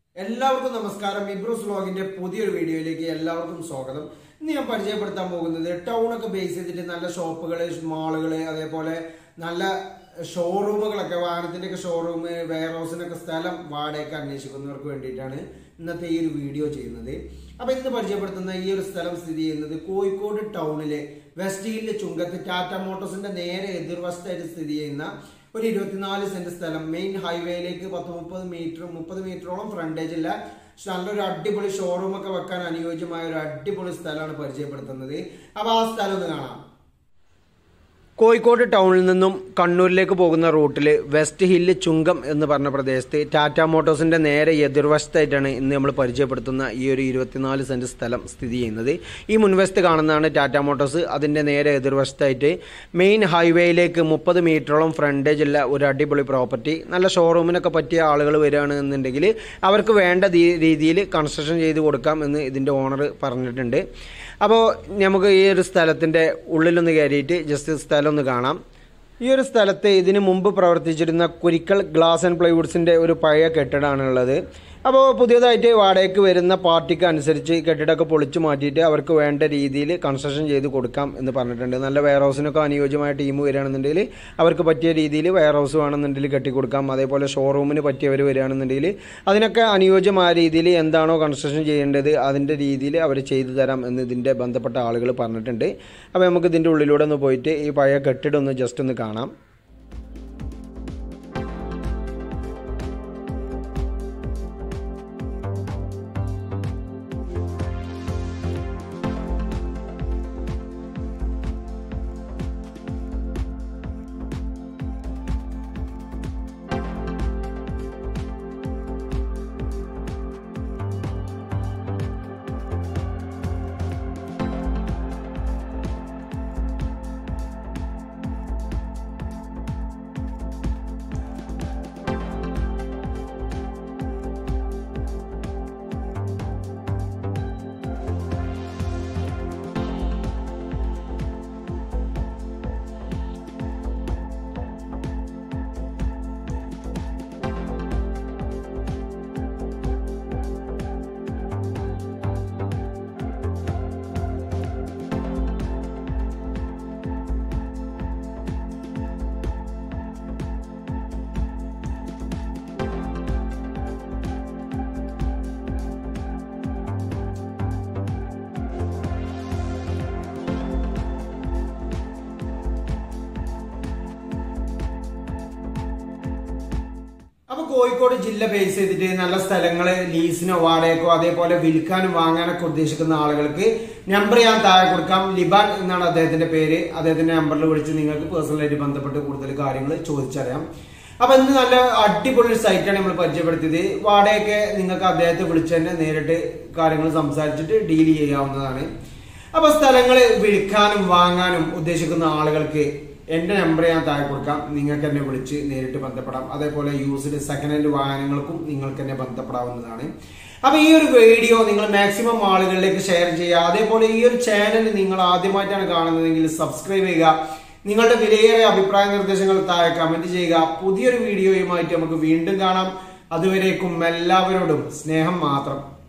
എല്ലാവർക്കും നമസ്കാരം. ഇബ്രൂസ് വ്ലോഗിന്റെ പുതിയൊരു വീഡിയോയിലേക്ക് എല്ലാവർക്കും സ്വാഗതം. ഇന്ന് ഞാൻ പരിചയപ്പെടുത്താൻ പോകുന്നത് ടൗണൊക്കെ ബേസ് ചെയ്തിട്ട് നല്ല ഷോപ്പുകള്, മാളുകള്, അതേപോലെ നല്ല ഷോറൂമുകളൊക്കെ, വാഹനത്തിന്റെ ഒക്കെ ഷോറൂം, വെയർ ഹൗസിനൊക്കെ സ്ഥലം വാടകയ്ക്ക് അന്വേഷിക്കുന്നവർക്ക് വേണ്ടിയിട്ടാണ് ഇന്നത്തെ ഈ ഒരു വീഡിയോ ചെയ്യുന്നത്. അപ്പൊ ഇന്ന് പരിചയപ്പെടുത്തുന്ന ഈ ഒരു സ്ഥലം സ്ഥിതി ചെയ്യുന്നത് കോഴിക്കോട് ടൗണിലെ വെസ്റ്റ്ഹില്ല് ചുങ്കത്ത് ടാറ്റ മോട്ടോഴ്സിന്റെ നേരെ എതിർവശത്തായിട്ട് സ്ഥിതി ചെയ്യുന്ന ഒരു 24 സെന്റ് സ്ഥലം. മെയിൻ ഹൈവേയിലേക്ക് 30 മീറ്ററോളം ഫ്രണ്ടേജ് ഇല്ല, നല്ലൊരു അടിപൊളി ഷോറൂം ഒക്കെ വെക്കാൻ അനുയോജ്യമായ ഒരു അടിപൊളി സ്ഥലമാണ് പരിചയപ്പെടുത്തുന്നത്. അപ്പൊ ആ സ്ഥലം ഒന്ന് കാണാം. കോഴിക്കോട് ടൗണിൽ നിന്നും കണ്ണൂരിലേക്ക് പോകുന്ന റൂട്ടിൽ വെസ്റ്റ്ഹില്ല് ചുങ്കം എന്ന് പറഞ്ഞ പ്രദേശത്ത് ടാറ്റ മോട്ടോഴ്സിന്റെ നേരെ എതിർവശത്തായിട്ടാണ് ഇന്ന് നമ്മൾ പരിചയപ്പെടുത്തുന്ന ഈ ഒരു 24 സെന്റ് സ്ഥലം സ്ഥിതി ചെയ്യുന്നത്. ഈ മുൻവശത്ത് കാണുന്നതാണ് ടാറ്റ മോട്ടോഴ്സ്. അതിന്റെ നേരെ എതിർവശത്തായിട്ട് മെയിൻ ഹൈവേയിലേക്ക് 30 മീറ്ററോളം ഫ്രണ്ടേജ് ഉള്ള ഒരു അടിപൊളി പ്രോപ്പർട്ടി. നല്ല ഷോറൂമിനൊക്കെ പറ്റിയ ആളുകൾ വരികയാണെന്നുണ്ടെങ്കിൽ അവർക്ക് വേണ്ട രീതിയിൽ കൺസ്ട്രക്ഷൻ ചെയ്ത് കൊടുക്കാം എന്ന് ഇതിന്റെ ഓണർ പറഞ്ഞിട്ടുണ്ട്. അപ്പോൾ നമുക്ക് ഈ ഒരു സ്ഥലത്തിന്റെ ഉള്ളിലൊന്ന് കയറിയിട്ട് ജസ്റ്റ് സ്ഥലം ഒന്ന് കാണാം. ഈ ഒരു സ്ഥലത്ത് ഇതിന് മുമ്പ് പ്രവർത്തിച്ചിരുന്ന കുരിക്കൽ ഗ്ലാസ് ആൻഡ് പ്ലൈവുഡ്സിന്റെ ഒരു പഴയ കെട്ടിടമാണുള്ളത്. അപ്പോൾ പുതിയതായിട്ട് വാടകയ്ക്ക് വരുന്ന പാർട്ടിക്ക് അനുസരിച്ച് കെട്ടിടമൊക്കെ പൊളിച്ചു മാറ്റിയിട്ട് അവർക്ക് വേണ്ട രീതിയിൽ കൺസ്ട്രക്ഷൻ ചെയ്ത് കൊടുക്കാം എന്ന് പറഞ്ഞിട്ടുണ്ട്. നല്ല വെയർ ഹൗസിനൊക്കെ അനുയോജ്യമായ ടീം വരികയാണെന്നുണ്ടെങ്കിൽ അവർക്ക് പറ്റിയ രീതിയിൽ വെയർ ഹൗസ് വേണമെന്നുണ്ടെങ്കിൽ കെട്ടിക്കൊടുക്കാം. അതേപോലെ ഷോറൂമിന് പറ്റിയവർ വരികയാണെന്നുണ്ടെങ്കിൽ അതിനൊക്കെ അനുയോജ്യമായ രീതിയിൽ എന്താണോ കൺസ്ട്രക്ഷൻ ചെയ്യേണ്ടത് അതിൻ്റെ രീതിയിൽ അവർ ചെയ്തു തരാം എന്ന് ഇതിൻ്റെ ബന്ധപ്പെട്ട ആളുകൾ പറഞ്ഞിട്ടുണ്ട്. അപ്പോൾ നമുക്ക് ഇതിൻ്റെ ഉള്ളിലൂടെ ഒന്ന് പോയിട്ട് ഈ പഴയ കെട്ടിടം ഒന്ന് ജസ്റ്റ് ഒന്ന് കാണാം. അപ്പൊ കോഴിക്കോട് ജില്ല ബേസ് ചെയ്തിട്ട് നല്ല സ്ഥലങ്ങള് ലീസിനോ വാടകയ്ക്കോ അതേപോലെ വിൽക്കാനും വാങ്ങാനൊക്കെ ഉദ്ദേശിക്കുന്ന ആളുകൾക്ക് നമ്പർ ഞാൻ താഴെ കൊടുക്കാം. ലിബാൻ എന്നാണ് അദ്ദേഹത്തിന്റെ പേര്. അദ്ദേഹത്തിന്റെ നമ്പറിൽ വിളിച്ച് നിങ്ങൾക്ക് പേഴ്സണലായിട്ട് ബന്ധപ്പെട്ട് കൂടുതൽ കാര്യങ്ങൾ ചോദിച്ചറിയാം. അപ്പൊ ഇന്ന് നല്ല അടിപൊളി സൈറ്റാണ് നമ്മൾ പരിചയപ്പെടുത്തിയത്. വാടകയൊക്കെ നിങ്ങൾക്ക് അദ്ദേഹത്തെ വിളിച്ച് തന്നെ നേരിട്ട് കാര്യങ്ങൾ സംസാരിച്ചിട്ട് ഡീൽ ചെയ്യാവുന്നതാണ്. അപ്പൊ സ്ഥലങ്ങൾ വിൽക്കാനും വാങ്ങാനും ഉദ്ദേശിക്കുന്ന ആളുകൾക്ക് എന്റെ നമ്പർ ഞാൻ താഴെ കൊടുക്കാം. നിങ്ങൾക്ക് എന്നെ വിളിച്ച് നേരിട്ട് ബന്ധപ്പെടാം. അതേപോലെ യൂസ്ഡ് സെക്കൻഡ് ഹാൻഡ് വാഹനങ്ങൾക്കും നിങ്ങൾക്ക് എന്നെ ബന്ധപ്പെടാവുന്നതാണ്. അപ്പൊ ഈ ഒരു വീഡിയോ നിങ്ങൾ മാക്സിമം ആളുകളിലേക്ക് ഷെയർ ചെയ്യുക. അതേപോലെ ഈ ഒരു ചാനൽ നിങ്ങൾ ആദ്യമായിട്ടാണ് കാണുന്നതെങ്കിൽ സബ്സ്ക്രൈബ് ചെയ്യുക. നിങ്ങളുടെ വിലയേറിയ അഭിപ്രായ നിർദ്ദേശങ്ങൾ താഴെ കമന്റ് ചെയ്യുക. പുതിയൊരു വീഡിയോയുമായിട്ട് നമുക്ക് വീണ്ടും കാണാം. അതുവരേക്കും എല്ലാവരോടും സ്നേഹം മാത്രം.